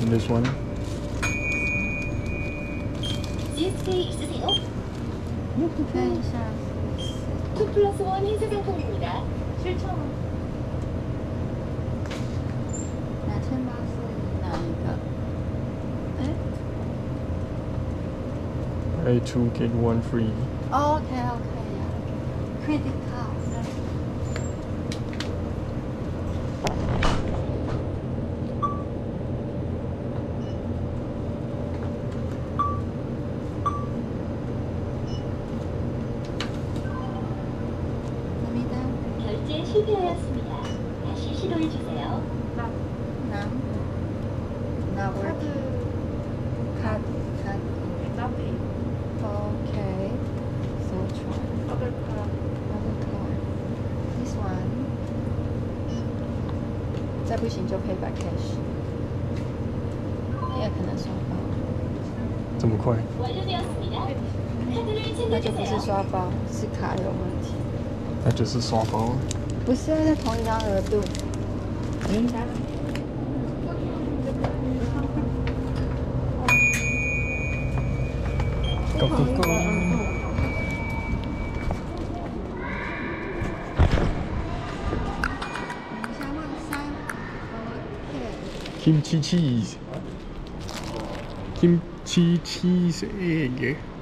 And this one. GSK 있으세요? 看一下 2+1 행사 상품입니다. 7,000원. 2,800哪一个？哎 Buy 2 get 1 free. OK呀，credit card。 결제 실패하였습니다. 다시 시도해 주세요. 나 카드. Okay. So try. Other card. This one. 再不行就 pay by cash. 也可能刷包。 这么快？ 완료되었습니다. 카드를 那就不是 챙겨주세요. 刷包，是卡有问题。 那就是刷包。 不是在同一张额度。 Go go go! Kimchi cheese. Kimchi cheese egg.